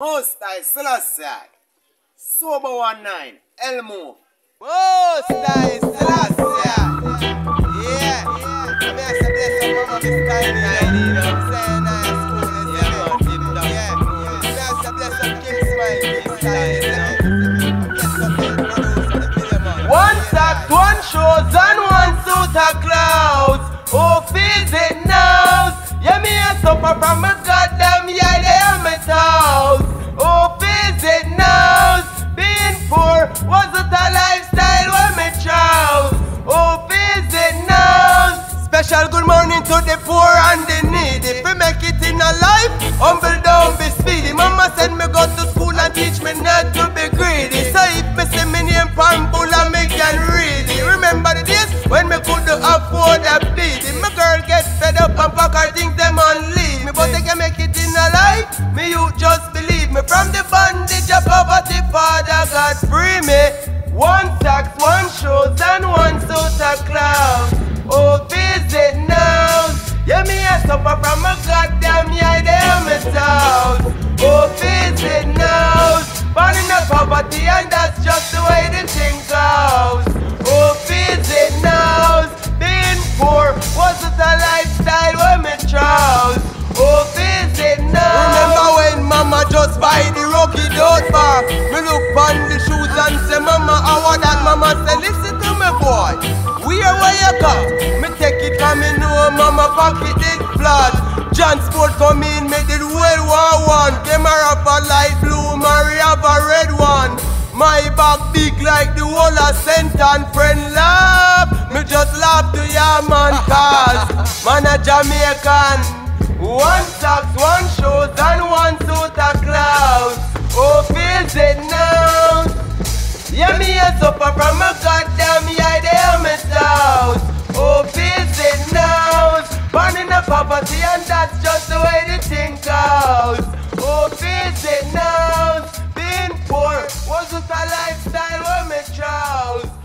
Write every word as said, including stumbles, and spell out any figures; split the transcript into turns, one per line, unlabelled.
Most I Selassie. Sober one nine. Elmo.
Most I Selassie. Yeah. I'm here to bless your mama, Miss Tiny. You know what I'm saying? Nice school. Yeah, deep down. Yeah. I'm here to bless your Kim Smile, Miss Tiny. Bless your big producer, the Billy Man. One sack, one shows, and one suit of clothes. Oh, feels it now. Yeah, me a suffer from my goddamn yeah, they are my toes. Oh, feels it now. Being poor wasn't a lifestyle when me chose. Oh, feels it now. Special good morning to the poor and the needy. We make it in a life, humble down, be speedy. Mama said me go to school and teach me not to be greedy. So if me see me name Pambula, me can read it. Remember the days when me could afford a beating. My girl get fed up and pack her things them and leave me. But they can make it in a life, me you just believe me. From the bondage of poverty, Father God free me. One socks, one shoes and one suit of clothes. Oh, visit now. Yeah, me a suffer from a goddamn yeah, they are my toes. Oh, visit now. Born in the poverty and that's just the way the thing goes. Oh, visit now. Being poor wasn't a lifestyle when me chose. Oh, visit now. Remember when mama just buy the rocky dot bar? Me look on the shoes and say, mama, how that? Mama say, listen to me, boy. Where where you go? Me take it from me know mama pocket did flat. Transport come in, me did World War One. Camera for light blue, Maria for red one. My back big like the whole of Saint and friend laugh. Me just laugh to ya man cause man a Jamaican. One socks, one shoes and one suit of clothes. Oh, feels it now. Yeah, me a suffer from a goddamn yeah, they are my toes. Oh, feels it now. Born in the poverty and that's just the way the thing goes. Oh, feels it now. Being poor wasn't a lifestyle when me chose.